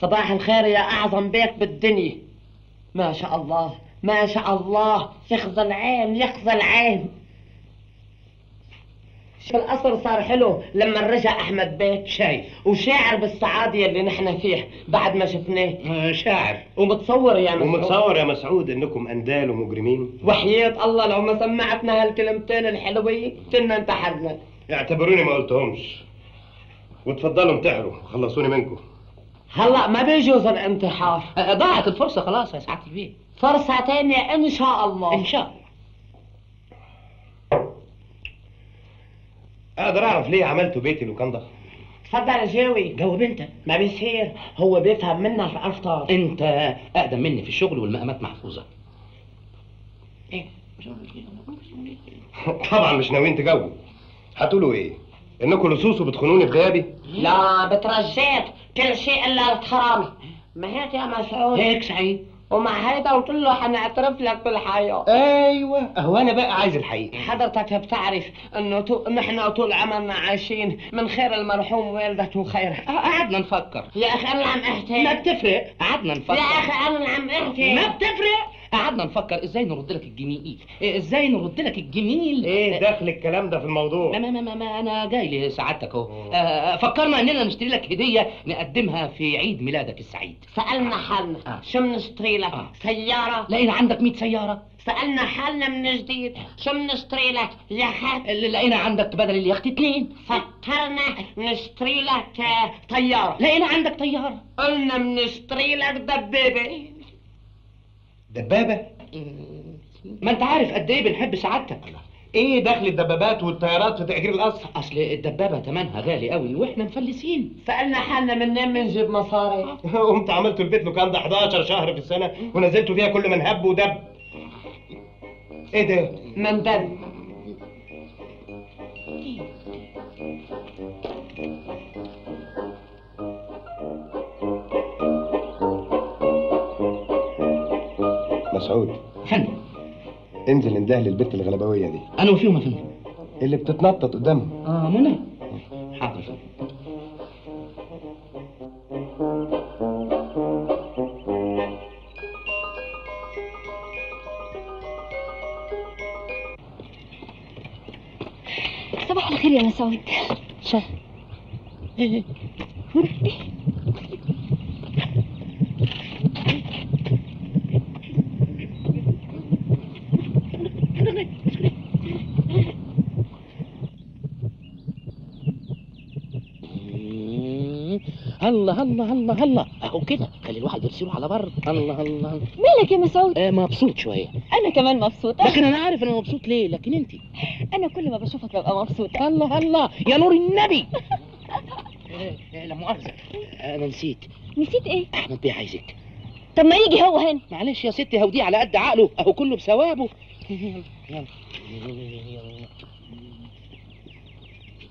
صباح الخير يا أعظم بيت بالدنيا. ما شاء الله ما شاء الله، يخزى العين يخزى العين. شو القصر صار حلو لما رجع أحمد بيك. شايف وشاعر بالسعادة اللي نحن فيه بعد ما شفناه. شاعر ومتصور يا مسعود، ومتصور يا مسعود انكم اندال ومجرمين. وحياة الله لو ما سمعتنا هالكلمتين الحلوين كنا انتحرنا. اعتبروني ما قلتهمش، وتفضلوا انتحروا خلصوني منكم. هلا ما بيجوز الانتحار. ضاعت الفرصة خلاص يا سعادة البيت. فرصة تانية إن شاء الله. إن شاء الله. اقدر اعرف ليه عملتوا بيتي لوكاندا؟ تفضل جاوي. جاوب انت. ما بيصير، هو بيفهم منا في الافطار. انت اقدم مني في الشغل والمقامات محفوظة. ايه؟ طبعا مش ناويين تجاوبوا. هتقولوا ايه؟ انكم لصوص وبتخونوني بغيابي؟ لا بترجيت كل شيء الا الحرامي. ما هيك يا مسعود؟ هيك سعيد. ومع هيدا قلت له حنعترف لك بالحياة. ايوه اهو انا بقى عايز الحقيقة. حضرتك بتعرف انه نحن طول عمرنا عايشين من خير المرحوم والدته خيرها. قعدنا نفكر. يا اخي انا عم احكي. ما بتفرق. قعدنا نفكر. يا اخي انا عم احكي. ما بتفرق. قعدنا نفكر ازاي نرد لك الجميل. ازاي نرد لك الجميل. ايه دخل الكلام ده في الموضوع؟ ما انا جاي لسعادتك اهو. فكرنا اننا نشتري لك هديه نقدمها في عيد ميلادك السعيد. سالنا حالنا شو بنشتري لك؟ سياره؟ لقينا عندك 100 سياره. سالنا حالنا من جديد شو بنشتري لك؟ يخت؟ لقينا عندك بدل اليخت 2. فكرنا نشتري لك طياره. لقينا عندك طياره. قلنا بنشتري لك دبابه. دبابة؟ ما انت عارف قد ايه بنحب سعادتك. ايه دخل الدبابات والطيارات في تأجير القصر؟ اصل الدبابة تمنها غالي قوي واحنا مفلسين. سألنا حالنا منين بنجيب مصاري. قمت عملتوا البيت لوكاندا 11 شهر في السنة ونزلتوا فيها كل من هب ودب. ايه ده؟ من دب. مسعود فندم، انزل انده للبت الغلبويه دي. انا وفيهم يا فندم. اللي بتتنطط قدامها. منى. حاضر يا فندم. صباح الخير يا مسعود. صح. الله الله الله الله، اهو كده خلي الواحد يرسله على بر. الله الله. مالك يا مسعود؟ مبسوط شويه. انا كمان مبسوطه. لكن انا عارف انا مبسوط ليه، لكن انت. انا كل ما بشوفك ببقى مبسوطه. الله الله يا نور النبي. لا مؤاخذه، انا نسيت. نسيت ايه؟ احمد بيه عايزك. طب ما يجي هو هنا. معلش يا ستي، هوديه على قد عقله، اهو كله بثوابه. يلا يلا.